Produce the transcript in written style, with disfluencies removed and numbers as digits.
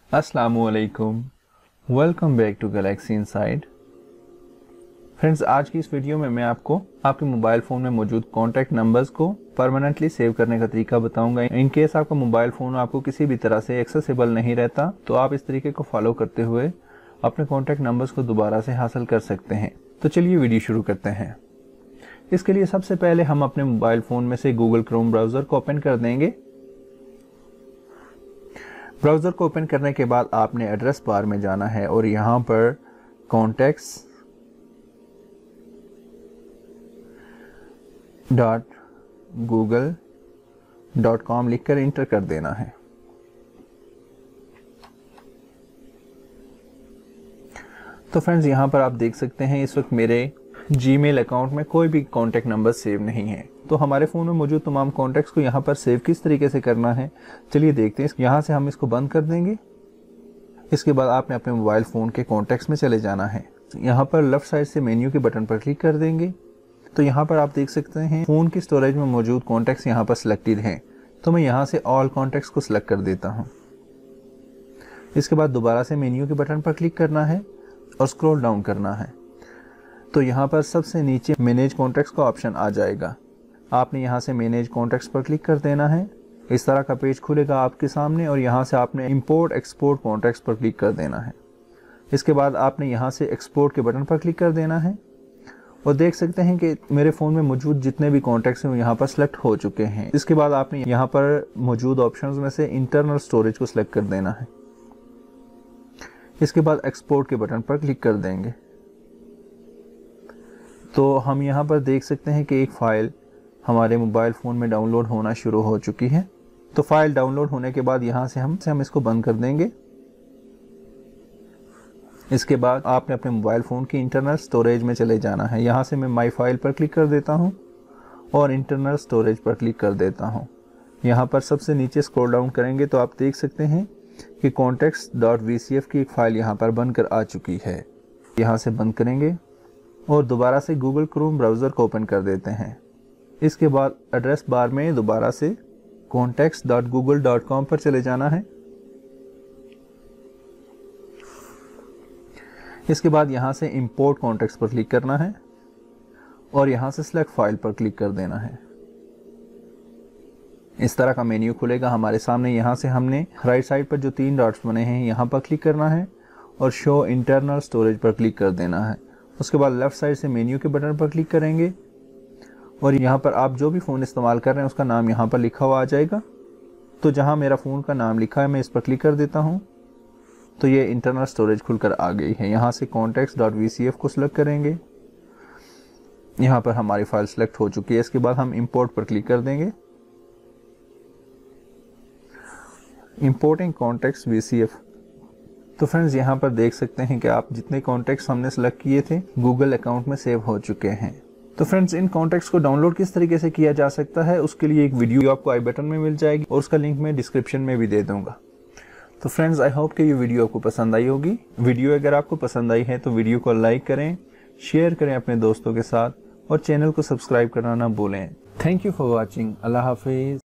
अस्सलामुअलैकुम, welcome back to Galaxy Inside. Friends, आज की इस वीडियो में मैं आपको आपके मोबाइल फ़ोन में मौजूद कॉन्टैक्ट नंबर्स को परमानेंटली सेव करने का तरीका बताऊंगा। इन केस आपका मोबाइल फ़ोन आपको किसी भी तरह से एक्सेसिबल नहीं रहता तो आप इस तरीके को फॉलो करते हुए अपने कॉन्टैक्ट नंबर्स को दोबारा से हासिल कर सकते हैं। तो चलिए वीडियो शुरू करते हैं। इसके लिए सबसे पहले हम अपने मोबाइल फ़ोन में से गूगल क्रोम ब्राउज़र को ओपन कर देंगे। ब्राउज़र को ओपन करने के बाद आपने एड्रेस बार में जाना है और यहाँ पर contacts.google.com लिखकर इंटर कर देना है। तो फ्रेंड्स, यहाँ पर आप देख सकते हैं इस वक्त मेरे जीमेल अकाउंट में कोई भी कॉन्टैक्ट नंबर सेव नहीं है। तो हमारे फ़ोन में मौजूद तमाम कॉन्टैक्ट्स को यहाँ पर सेव किस तरीके से करना है, चलिए देखते हैं। यहाँ से हम इसको बंद कर देंगे। इसके बाद आपने अपने मोबाइल फ़ोन के कॉन्टैक्ट्स में चले जाना है। यहाँ पर लेफ़्ट साइड से मेन्यू के बटन पर क्लिक कर देंगे। तो यहाँ पर आप देख सकते हैं फ़ोन की स्टोरेज में मौजूद कॉन्टैक्ट्स यहाँ पर सिलेक्टेड हैं। तो मैं यहाँ से ऑल कॉन्टैक्ट्स को सिलेक्ट कर देता हूँ। इसके बाद दोबारा से मेन्यू के बटन पर क्लिक करना है और स्क्रॉल डाउन करना है। तो यहाँ पर सबसे नीचे मैनेज कॉन्टैक्ट्स का ऑप्शन आ जाएगा। आपने यहाँ से मैनेज कॉन्टैक्ट्स पर क्लिक कर देना है। इस तरह का पेज खुलेगा आपके सामने और यहाँ से आपने इंपोर्ट एक्सपोर्ट कॉन्टैक्ट्स पर क्लिक कर देना है। इसके बाद आपने यहाँ से एक्सपोर्ट के बटन पर क्लिक कर देना है और देख सकते हैं कि मेरे फ़ोन में मौजूद जितने भी कॉन्टैक्ट्स हैं वो यहाँ पर सिलेक्ट हो चुके हैं। इसके बाद आपने यहाँ पर मौजूद ऑप्शंस में से इंटरनल स्टोरेज को सिलेक्ट कर देना है। इसके बाद एक्सपोर्ट के बटन पर क्लिक कर देंगे। तो हम यहाँ पर देख सकते हैं कि एक फ़ाइल हमारे मोबाइल फ़ोन में डाउनलोड होना शुरू हो चुकी है। तो फाइल डाउनलोड होने के बाद यहाँ से हम इसको बंद कर देंगे। इसके बाद आपने अपने मोबाइल फ़ोन की इंटरनल स्टोरेज में चले जाना है। यहाँ से मैं माई फाइल पर क्लिक कर देता हूँ और इंटरनल स्टोरेज पर क्लिक कर देता हूँ। यहाँ पर सबसे नीचे स्क्रॉल डाउन करेंगे तो आप देख सकते हैं कि contacts.vcf की एक फ़ाइल यहाँ पर बनकर आ चुकी है। यहाँ से बंद करेंगे और दोबारा से गूगल क्रोम ब्राउज़र को ओपन कर देते हैं। इसके बाद एड्रेस बार में दोबारा से contacts.google.com पर चले जाना है। इसके बाद यहाँ से इंपोर्ट कॉन्टैक्ट्स पर क्लिक करना है और यहाँ से सिलेक्ट फाइल पर क्लिक कर देना है। इस तरह का मेन्यू खुलेगा हमारे सामने। यहाँ से हमने राइट साइड पर जो 3 डॉट्स बने हैं यहाँ पर क्लिक करना है और शो इंटरनल स्टोरेज पर क्लिक कर देना है। उसके बाद लेफ़्ट साइड से मेन्यू के बटन पर क्लिक करेंगे और यहाँ पर आप जो भी फ़ोन इस्तेमाल कर रहे हैं उसका नाम यहाँ पर लिखा हुआ आ जाएगा। तो जहाँ मेरा फ़ोन का नाम लिखा है मैं इस पर क्लिक कर देता हूँ। तो ये इंटरनल स्टोरेज खुलकर आ गई है। यहाँ से contacts.vcf को सिलेक्ट करेंगे। यहाँ पर हमारी फ़ाइल सिलेक्ट हो चुकी है। इसके बाद हम इंपोर्ट पर क्लिक कर देंगे। Importing contacts VCF। तो फ्रेंड्स, यहाँ पर देख सकते हैं कि आप जितने कॉन्टैक्ट्स हमने सेलेक्ट किए थे गूगल अकाउंट में सेव हो चुके हैं। तो फ्रेंड्स, इन कॉन्टैक्ट्स को डाउनलोड किस तरीके से किया जा सकता है उसके लिए एक वीडियो आपको आई बटन में मिल जाएगी और उसका लिंक मैं डिस्क्रिप्शन में भी दे दूंगा। तो फ्रेंड्स, आई होप कि ये वीडियो आपको पसंद आई होगी। वीडियो अगर आपको पसंद आई है तो वीडियो को लाइक करें, शेयर करें अपने दोस्तों के साथ और चैनल को सब्सक्राइब करना ना भूलें। Thank you for watching. अल्लाह हाफिज़।